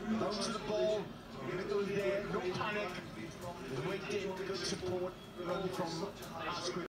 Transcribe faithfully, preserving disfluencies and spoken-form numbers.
Go to the ball. Middle there. No panic. Wait in. Good support. Run from Asquith.